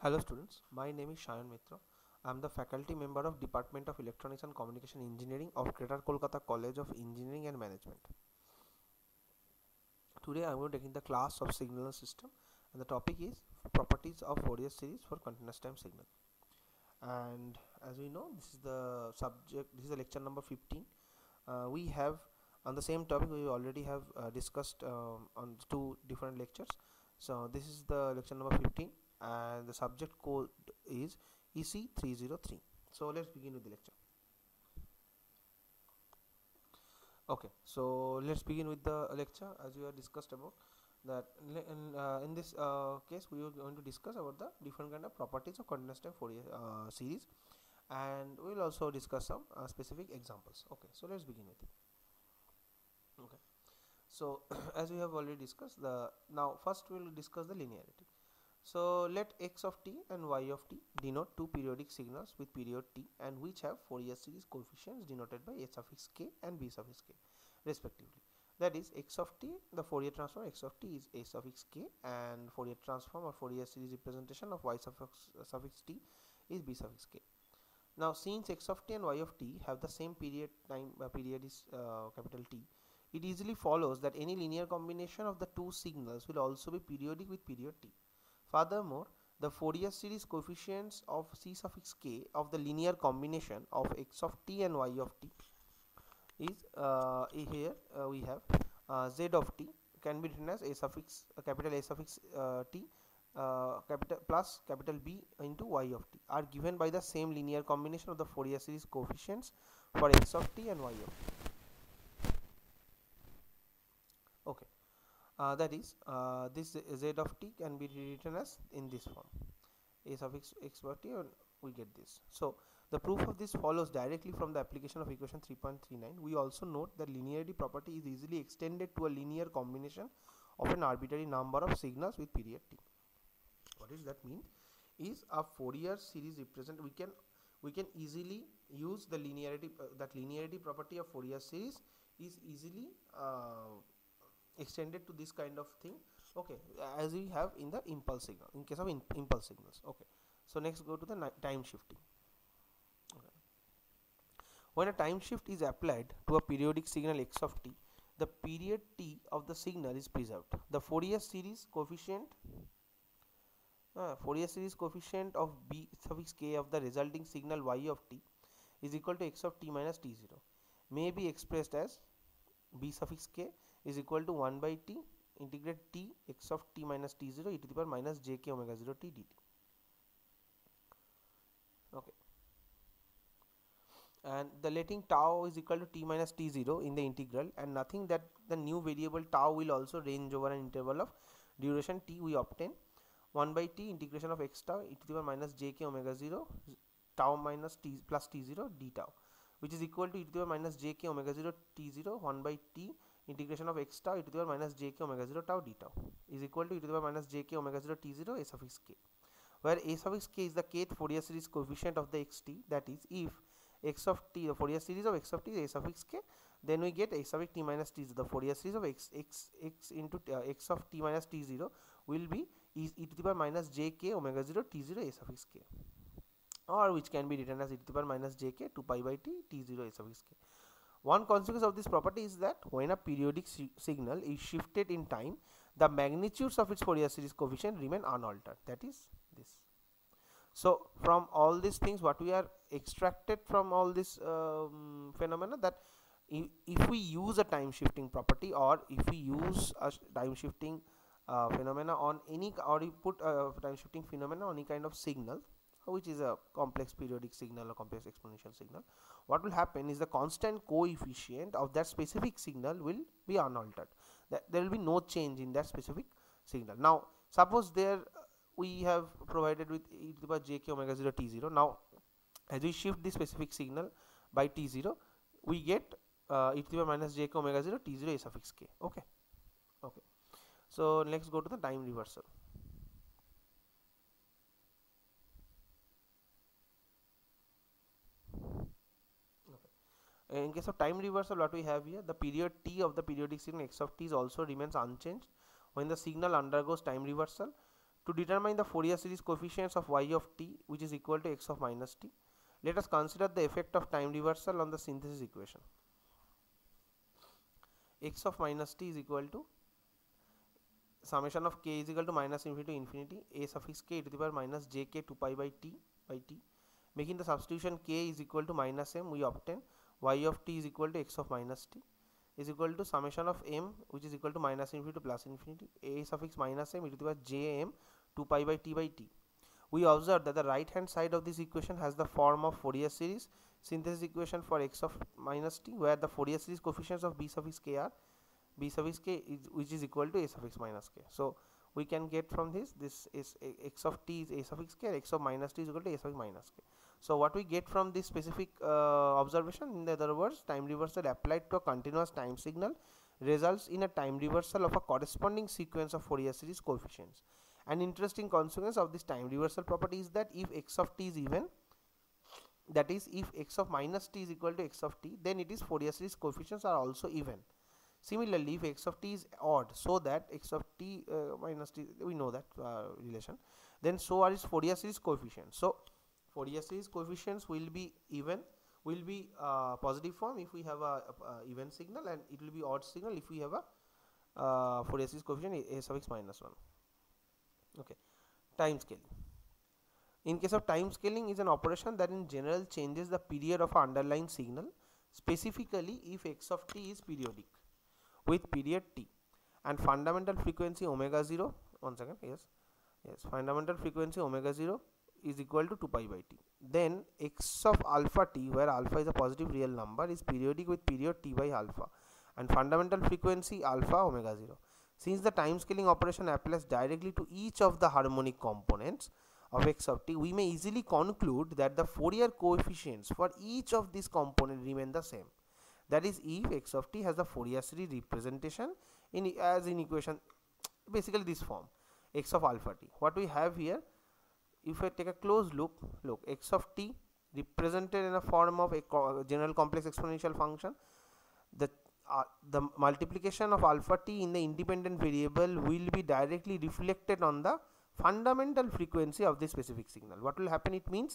Hello students, my name is Shayan Mitra. I am the faculty member of Department of Electronics and Communication Engineering of Greater Kolkata College of Engineering and Management. Today I am going to taking the class of signal system and the topic is properties of Fourier series for continuous time signal. And as we know, this is the subject, this is the lecture number 15. We have on the same topic we already have discussed on two different lectures. So this is the lecture number 15 and the subject code is EC303. So let's begin with the lecture. Okay, so let's begin with the lecture as we have discussed about that. In this case we are going to discuss about the different kind of properties of continuous time Fourier series, and we will also discuss some specific examples. Okay, so let's begin with it. Okay, so as we have already discussed, now first we will discuss the linearity. So let x of t and y of t denote two periodic signals with period t and which have Fourier series coefficients denoted by s suffix k and b suffix k respectively. That is, x of t, the Fourier transform x of t is a suffix k, and Fourier transform or Fourier series representation of y suffix t is b suffix k. Now since x of t and y of t have the same period is capital T, it easily follows that any linear combination of the two signals will also be periodic with period t. Furthermore, the Fourier series coefficients of c suffix k of the linear combination of x of t and y of t is here we have z of t can be written as a suffix capital A suffix t capital plus capital B into y of t are given by the same linear combination of the Fourier series coefficients for x of t and y of t. Okay. That is, this z of t can be written as in this form, a suffix x by t, and we get this. So the proof of this follows directly from the application of equation 3.39. We also note that linearity property is easily extended to a linear combination of an arbitrary number of signals with period t. What does that mean? Is a Fourier series represent we can easily use the linearity that linearity property of Fourier series is easily extended to this kind of thing. Okay, as we have in the impulse signal in case of impulse signals. Okay, so next go to the time shifting. Okay. When a time shift is applied to a periodic signal x of t, the period t of the signal is preserved. The Fourier series coefficient of b suffix k of the resulting signal y of t is equal to x of t minus t0 may be expressed as b suffix k is equal to 1 by t integrate t x of t minus t0 e to the power minus jk omega 0 t dt. Okay, and the letting tau is equal to t minus t0 in the integral, and nothing that the new variable tau will also range over an interval of duration t. We obtain 1 by t integration of x tau e to the power minus jk omega 0 tau minus t plus t0 d tau, which is equal to e to the power minus jk omega 0 t0 1 by t integration of x tau e to the power minus jk omega 0 tau d tau is equal to e to the power minus jk omega 0 t0 a suffix k, where a suffix k is the kth Fourier series coefficient of the xt. That is, if x of t, the Fourier series of x of t is a suffix k, then we get x suffix t minus t0, the Fourier series of x into x of t minus t0 will be e to the power minus jk omega 0 t0 a suffix k, or which can be written as e to the power minus jk 2 pi by t t0 a suffix k. One consequence of this property is that when a periodic signal is shifted in time, the magnitudes of its Fourier series coefficient remain unaltered. That is this. So from all these things, what we are extracted from all this phenomena, that if we use a time shifting property, or if we use a time shifting phenomena on any, or you put a time shifting phenomena on any kind of signal which is a complex periodic signal or complex exponential signal, what will happen is the constant coefficient of that specific signal will be unaltered. That there will be no change in that specific signal. Now suppose there we have provided with e to the power jk omega 0 t0. Now as we shift this specific signal by t0, we get e to the power minus jk omega 0 t0 a suffix k. Okay, okay. So let's go to the time reversal. In case of time reversal, what we have here, the period t of the periodic signal x of t is also remains unchanged when the signal undergoes time reversal. To determine the Fourier series coefficients of y of t which is equal to x of minus t, let us consider the effect of time reversal on the synthesis equation. X of minus t is equal to summation of k is equal to minus infinity to infinity a suffix k e to the power minus jk 2 pi by t, making the substitution k is equal to minus m, we obtain y of t is equal to x of minus t is equal to summation of m which is equal to minus infinity to plus infinity a suffix minus m e to the power j m 2 pi by t. We observe that the right hand side of this equation has the form of Fourier series synthesis equation for x of minus t, where the Fourier series coefficients of b suffix k are b suffix k which is equal to a suffix minus k. So we can get from this is x of t is a suffix k, x of minus t is equal to a suffix minus k. So what we get from this specific observation, in other words, time reversal applied to a continuous time signal results in a time reversal of a corresponding sequence of Fourier series coefficients. An interesting consequence of this time reversal property is that if x of t is even, that is if x of minus t is equal to x of t, then it is Fourier series coefficients are also even. Similarly, if x of t is odd, so that x of t minus t, we know that relation, then so are its Fourier series coefficients. So Fourier series coefficients will be even, will be positive form if we have a even signal, and it will be odd signal if we have a Fourier series coefficient a suffix minus 1. Okay, time scaling. In case of time scaling is an operation that in general changes the period of an underlying signal, specifically if x of t is periodic with period t and fundamental frequency omega 0, one second, yes, fundamental frequency omega 0 is equal to 2 pi by t, then x of alpha t, where alpha is a positive real number, is periodic with period t by alpha and fundamental frequency alpha omega 0. Since the time scaling operation applies directly to each of the harmonic components of x of t, we may easily conclude that the Fourier coefficients for each of these components remain the same. That is, if x of t has the Fourier series representation as in equation, basically this form, x of alpha t. What we have here, if I take a close look, x of t represented in a form of a general complex exponential function, the multiplication of alpha t in the independent variable will be directly reflected on the fundamental frequency of this specific signal. What will happen? It means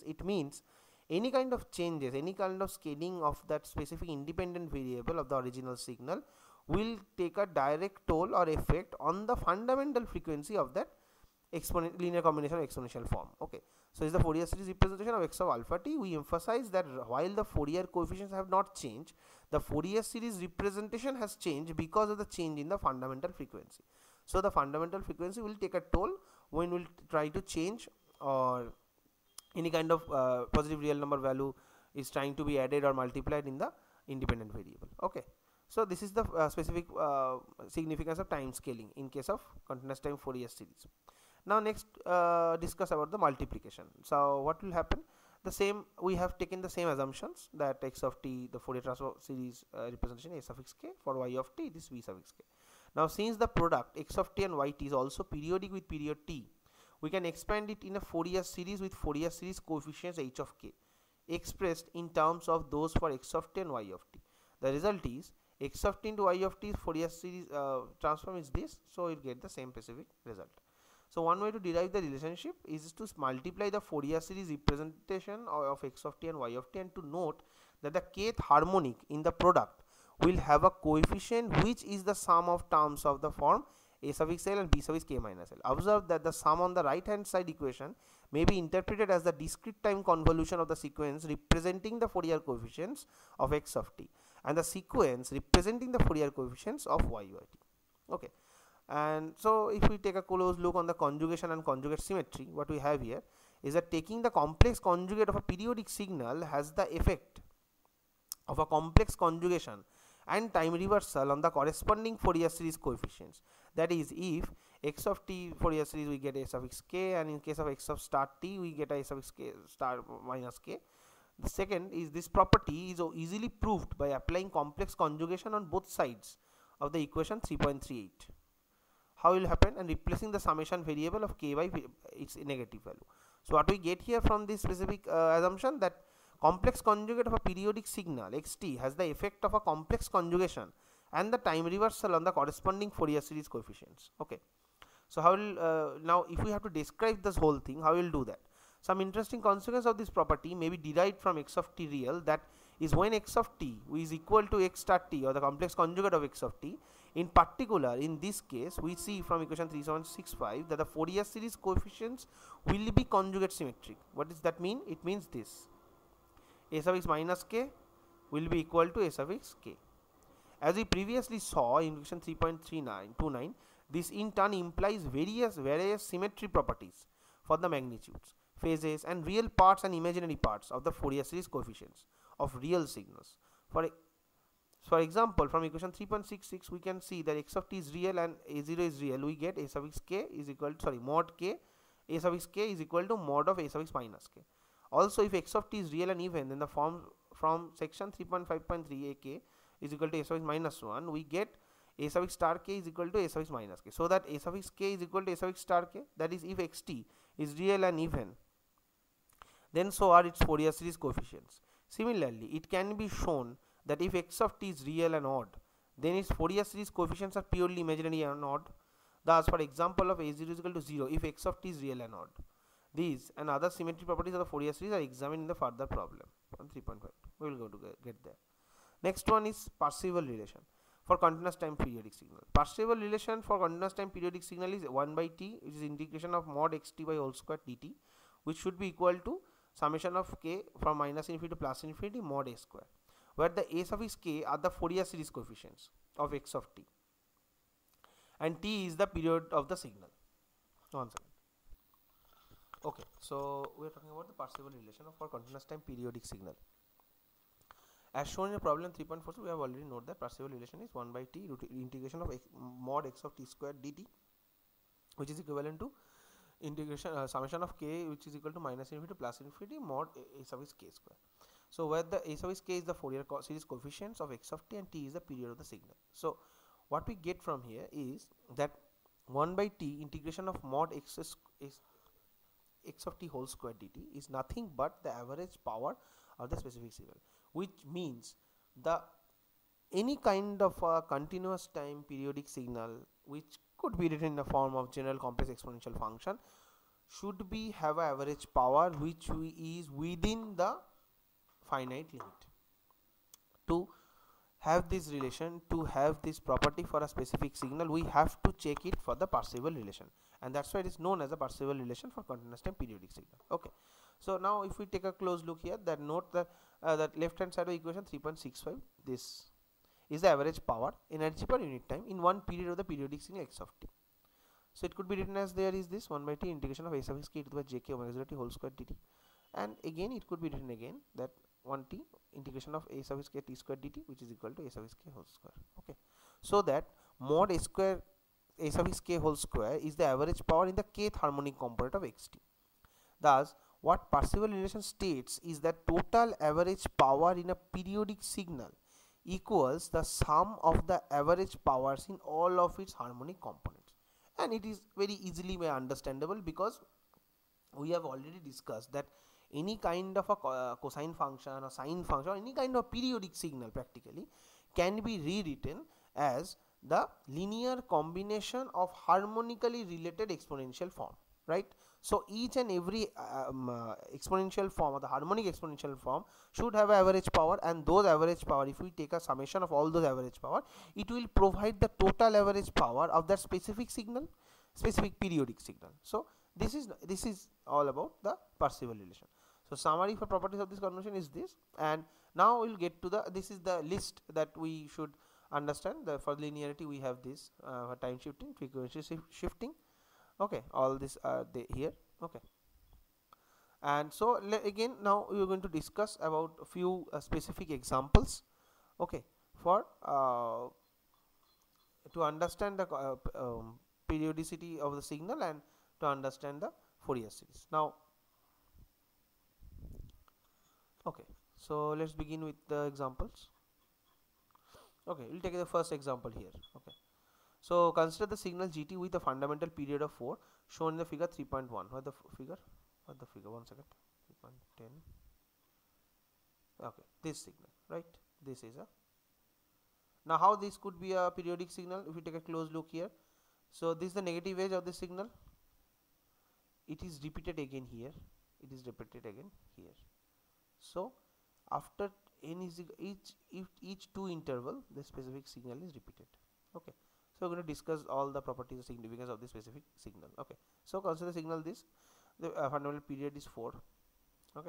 any kind of changes, any kind of scaling of that specific independent variable of the original signal will take a direct toll or effect on the fundamental frequency of that linear combination of exponential form. Okay, so is the Fourier series representation of x of alpha t. We emphasize that while the Fourier coefficients have not changed, the Fourier series representation has changed because of the change in the fundamental frequency. So the fundamental frequency will take a toll when we will try to change, or any kind of positive real number value is trying to be added or multiplied in the independent variable. Okay, so this is the specific significance of time scaling in case of continuous time Fourier series. Now next discuss about the multiplication. So what will happen? The same, we have taken the same assumptions that x of t, the Fourier transform series representation a suffix k, for y of t it is v suffix k. Now since the product x of t and y t is also periodic with period t, we can expand it in a Fourier series with Fourier series coefficients h of k expressed in terms of those for x of t and y of t. The result is x of t into y of t Fourier series transform is this, so you get the same specific result. So one way to derive the relationship is to multiply the Fourier series representation of x of t and y of t, and to note that the kth harmonic in the product will have a coefficient which is the sum of terms of the form a suffix l and b suffix k minus l. Observe that the sum on the right hand side equation may be interpreted as the discrete time convolution of the sequence representing the Fourier coefficients of x of t and the sequence representing the Fourier coefficients of y of t. Okay, and so if we take a close look on the conjugation and conjugate symmetry, what we have here is that taking the complex conjugate of a periodic signal has the effect of a complex conjugation and time reversal on the corresponding Fourier series coefficients. That is, if x of t Fourier series we get a suffix k, and in case of x of star t we get a suffix k star minus k. The second is this property is easily proved by applying complex conjugation on both sides of the equation 3.38. How will happen? And replacing the summation variable of k by its negative value. So what we get here from this specific assumption, that complex conjugate of a periodic signal xt has the effect of a complex conjugation and the time reversal on the corresponding Fourier series coefficients. Okay, So how will now if we have to describe this whole thing, how will do that? Some interesting consequence of this property may be derived from x of t real, that is when x of t is equal to x star t, or the complex conjugate of x of t. In particular, in this case, we see from equation 3765 that the Fourier series coefficients will be conjugate symmetric. What does that mean? It means this: a sub x minus k will be equal to a sub x k. As we previously saw in equation 3.3929, this in turn implies various symmetry properties for the magnitudes, phases, and real parts and imaginary parts of the Fourier series coefficients of real signals. For example, from equation 3.66 we can see that x of t is real and a0 is real. We get a sub x k is equal to, mod k, a sub x k is equal to mod of a sub x minus k. Also, if x of t is real and even, then the form from section 3.5.3 ak is equal to a sub x minus 1, we get a sub x star k is equal to a sub x minus k. So that a sub x k is equal to a sub x star k, that is, if xt is real and even, then so are its Fourier series coefficients. Similarly, it can be shown that if x of t is real and odd, then its Fourier series coefficients are purely imaginary and odd. Thus, for example of a0 is equal to 0 if x of t is real and odd. These and other symmetry properties of the Fourier series are examined in the further problem on 3.5. We will go to get there. Next one is Parseval relation for continuous time periodic signal. Parseval relation for continuous time periodic signal is 1 by t, which is integration of mod xt by whole square dt, which should be equal to summation of k from minus infinity to plus infinity mod a square, where the a sub x k are the Fourier series coefficients of x of t, and t is the period of the signal. One second. Okay, so we are talking about the Parseval relation for continuous time periodic signal. As shown in problem 3.4, we have already noted that Parseval relation is 1 by t integration of mod x of t square dt, which is equivalent to integration summation of k, which is equal to minus infinity to plus infinity mod a sub x k square. So where the a sub x k is the Fourier series coefficients of x of t and t is the period of the signal. So what we get from here is that 1 by t integration of mod x of t whole square dt is nothing but the average power of the specific signal, which means the any kind of a continuous time periodic signal which could be written in the form of general complex exponential function should be have an average power which is within the finite limit. To have this relation, to have this property for a specific signal, we have to check it for the Parseval relation, and that's why it is known as a Parseval relation for continuous time periodic signal. Okay, so now if we take a close look here, that note that that left hand side of equation 3.65, this is the average power energy per unit time in one period of the periodic signal x of t. So it could be written as there is this 1 by t integration of a sub x k to the power j k omega 0 t whole square dt, and again it could be written again that 1 t integration of a sub x k t square dt, which is equal to a sub x k whole square. Okay, so that mod a square a sub x k whole square is the average power in the kth harmonic component of xt. Thus, what Parseval relation states is that total average power in a periodic signal equals the sum of the average powers in all of its harmonic components, and it is very easily understandable because we have already discussed that any kind of a cosine function or sine function or any kind of periodic signal practically can be rewritten as the linear combination of harmonically related exponential form, right? So each and every exponential form or the harmonic exponential form should have average power, and those average power, if we take a summation of all those average power, it will provide the total average power of that specific signal, specific periodic signal. So this is all about the Parseval relation. So summary for properties of this convention is this, and now we will get to the, this is the list that we should understand. The for linearity we have this time shifting, frequency shifting. Okay, all this are here. Okay, and so again now we are going to discuss about a few specific examples. Okay, for to understand the periodicity of the signal and to understand the Fourier series. Now, okay, so let's begin with the examples. Okay, we'll take the first example here. Okay, so consider the signal GT with a fundamental period of 4 shown in the figure 3.1. What the figure? 1 second. 3.10. Okay, this signal, right? This is a. Now, how this could be a periodic signal? If you take a close look here, So this is the negative edge of the signal. It is repeated again here. It is repeated again here. So after n is each two interval, the specific signal is repeated. Okay. So we're going to discuss all the properties and significance of the specific signal. Okay. So consider the signal this. The fundamental period is 4. Okay.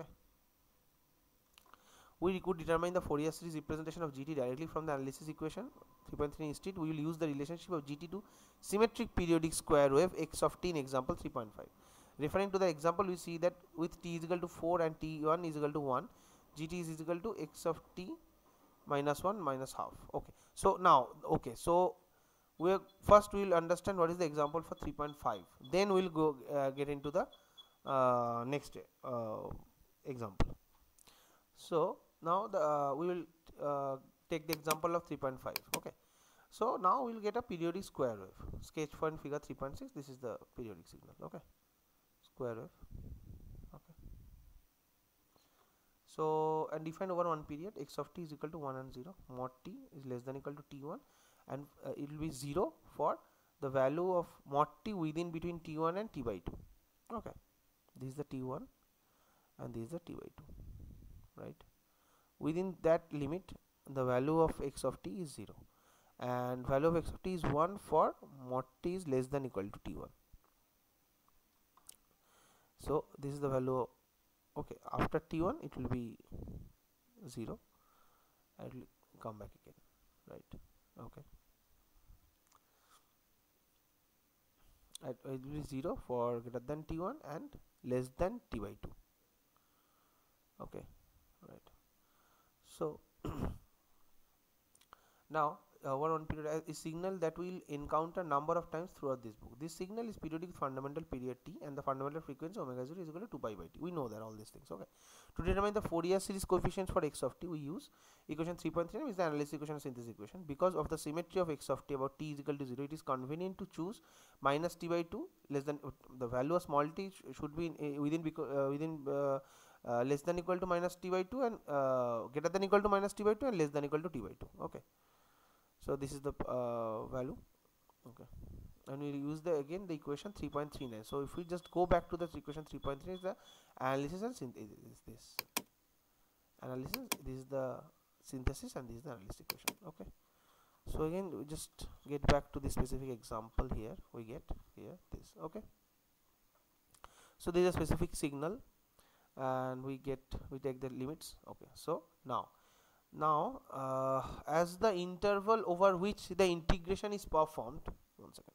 We could determine the Fourier series representation of GT directly from the analysis equation 3.3. Instead, we will use the relationship of GT to symmetric periodic square wave x of t in example 3.5. Referring to the example, we see that with t is equal to 4 and t1 is equal to 1, GT is equal to x of t minus 1 minus half. Okay. So now, okay. So we first we will understand what is the example for 3.5. Then we will go get into the next example. So now the we will take the example of 3.5. Okay. So now we will get a periodic square wave. Sketch for in figure 3.6. This is the periodic signal. Okay. Square wave. Okay. So and define over one period, x of t is equal to 1 and 0. Mod t is less than equal to t1, and it will be 0 for the value of mod t within between t1 and t by 2. Okay. This is the t1 and this is the t by 2. Right. Within that limit, the value of x of t is 0, and value of x of t is 1 for mod t is less than equal to t1. So this is the value. Okay, after t1 it will be 0 and it will come back again, right? Okay, it will be 0 for greater than t1 and less than t by 2. Okay, right. So now over one period a signal that will encounter number of times throughout this book. This signal is periodic fundamental period t, and the fundamental frequency omega 0 is equal to 2 pi by t. We know that all these things. Okay. To determine the Fourier series coefficients for x of t, we use equation 3.3, which is the analysis equation and synthesis equation. Because of the symmetry of x of t about t is equal to 0, it is convenient to choose minus t by 2 less than the value of small t should be within less than equal to minus t by 2 and greater than equal to minus t by 2 and less than equal to t by 2. Okay. So this is the value. Okay, and we use the again the equation 3.39. So if we just go back to the equation 3.3, is the analysis and synthesis. This analysis, this is the synthesis, and this is the analysis equation. Okay. So again we just get back to the specific example here. We get here this. Okay. So this is a specific signal, and we take the limits. Okay. So now as the interval over which the integration is performed, one second,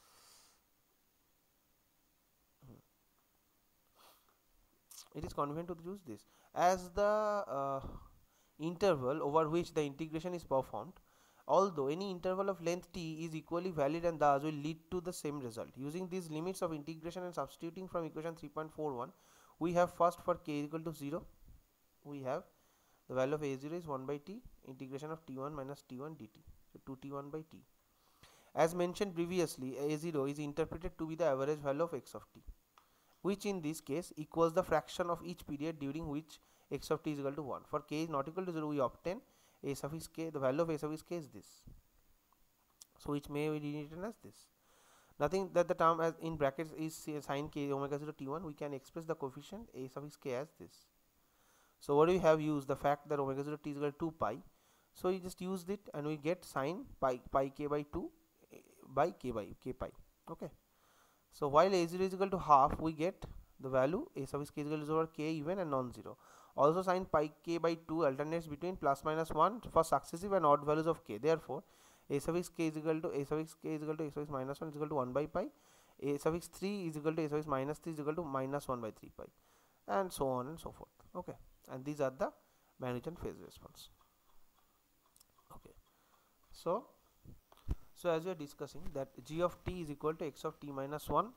it is convenient to use this as the interval over which the integration is performed, although any interval of length t is equally valid and thus will lead to the same result. Using these limits of integration and substituting from equation 3.41, we have first for k equal to 0, we have the value of a0 is 1 by t integration of t1 minus t1 dt, so 2t1 by t. As mentioned previously, a0 is interpreted to be the average value of x of t, which in this case equals the fraction of each period during which x of t is equal to 1. For k is not equal to 0, we obtain a suffix k, the value of a suffix k is this, so which may be written as this. Nothing that the term as in brackets is sin k omega 0 t1, we can express the coefficient a suffix k as this. So what we have used the fact that omega 0 t is equal to 2 pi, so we just used it and we get sin pi k by 2 by k pi. Okay. So while a0 is equal to half, we get the value a suffix k is equal to 0 k even and non-zero. Also sin pi k by 2 alternates between plus minus 1 for successive and odd values of k. Therefore a suffix k is equal to a suffix k is equal to a suffix minus 1 is equal to 1 by pi, a suffix 3 is equal to a suffix minus 3 is equal to minus 1 by 3 pi, and so on and so forth. Okay, and these are the Manhattan phase response. Okay, so as we are discussing that g of t is equal to x of t minus 1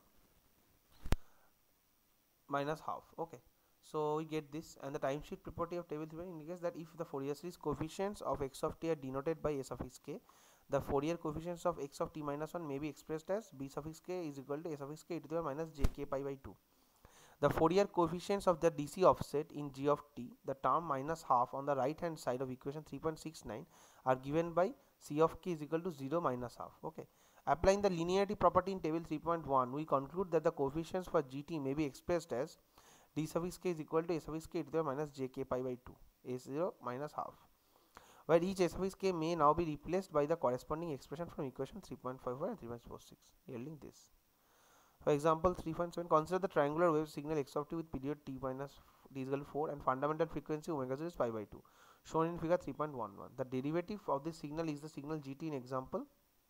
minus half. Okay, so we get this, and the timesheet property of table 3 indicates that if the Fourier series coefficients of x of t are denoted by a suffix k, the Fourier coefficients of x of t minus 1 may be expressed as b suffix k is equal to a suffix k e to the power minus j k pi by 2. The Fourier coefficients of the DC offset in g of t, the term minus half on the right hand side of equation 3.69, are given by c of k is equal to 0 minus half. Okay, Applying the linearity property in table 3.1, we conclude that the coefficients for gt may be expressed as d suffix k is equal to a suffix k e to the minus jk pi by 2, a0 minus half, where each a suffix k may now be replaced by the corresponding expression from equation 3.54 and 3.46, yielding this. For example 3.7, consider the triangular wave signal x of t with period t minus t is equal to 4 and fundamental frequency omega 0 is pi by 2, shown in figure 3.11. The derivative of this signal is the signal gt in example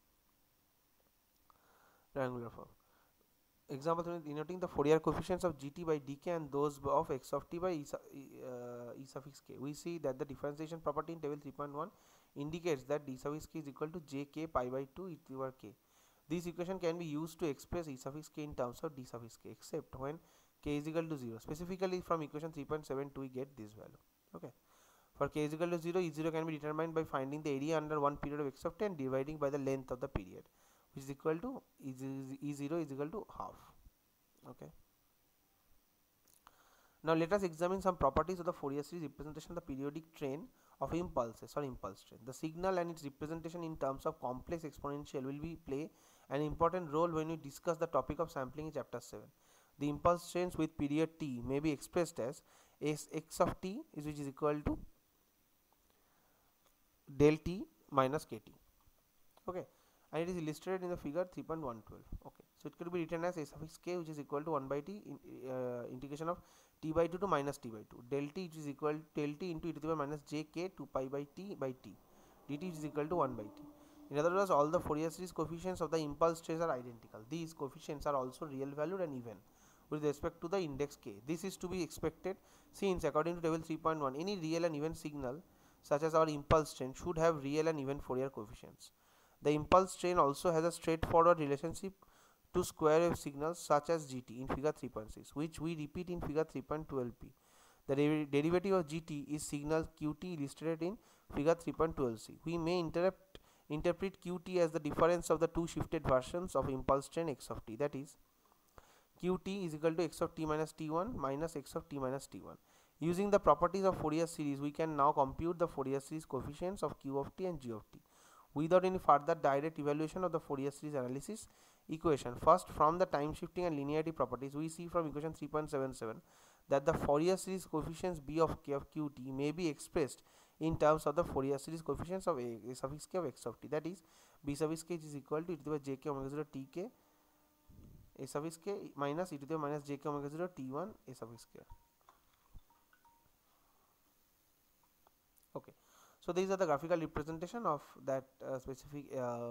triangular form. Example 3, denoting the Fourier coefficients of gt by dk and those of x of t by e suffix k. We see that the differentiation property in table 3.1 indicates that d suffix k is equal to jk pi by 2 e to the power k. This equation can be used to express e suffix k in terms of d suffix k, except when k is equal to 0. Specifically from equation 3.72 we get this value. Okay. For k is equal to 0, E0 can be determined by finding the area under one period of x of t and dividing by the length of the period, which is equal to E0 is equal to half. Okay. Now let us examine some properties of the Fourier series representation of the periodic train of impulses or impulse train. The signal and its representation in terms of complex exponential will be play an important role when we discuss the topic of sampling in chapter 7. The impulse trains with period t may be expressed as x of t is which is equal to del t minus kt. Okay, and it is illustrated in the figure 3.112. Okay, so it could be written as a suffix k which is equal to 1 by t integration of t by 2 to minus t by 2, del t which is equal to del t into e to the power minus jk 2 pi by t dt which is equal to 1 by t. In other words, all the Fourier series coefficients of the impulse trains are identical. These coefficients are also real valued and even with respect to the index k. This is to be expected since according to table 3.1 any real and even signal such as our impulse train should have real and even Fourier coefficients. The impulse train also has a straightforward relationship to square wave signals such as gt in figure 3.6, which we repeat in figure 3.12p. The derivative of gt is signal qt illustrated in figure 3.12c. We may interpret qt as the difference of the two shifted versions of impulse train x of t, that is qt is equal to x of t minus t1 minus x of t minus t1. Using the properties of Fourier series, we can now compute the Fourier series coefficients of q of t and g of t without any further direct evaluation of the Fourier series analysis equation. First, from the time shifting and linearity properties, we see from equation 3.77 that the Fourier series coefficients b of k of qt may be expressed in terms of the Fourier series coefficients of a suffix k of x of t, that is b suffix k is equal to e to the power jk omega 0 tk a suffix k minus e to the power minus jk omega 0 t1 a suffix k. Okay, so these are the graphical representation of that specific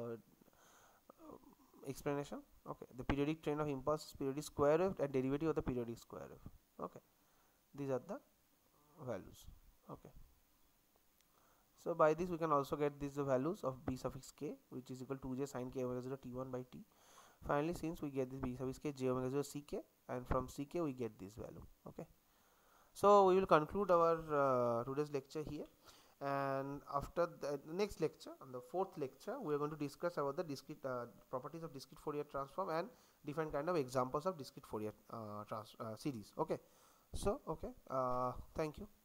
explanation. Okay, the periodic train of impulse, periodic square wave and derivative of the periodic square wave. Okay, these are the values. Okay, so by this we can also get these values of b suffix k which is equal to 2j sin k omega 0 t1 by t. Finally, since we get this b suffix k j omega 0 ck, and from ck we get this value. Okay, so we will conclude our today's lecture here, and after the next lecture, on the fourth lecture, we are going to discuss about the discrete properties of discrete Fourier transform and different kind of examples of discrete Fourier series. Okay, so okay, thank you.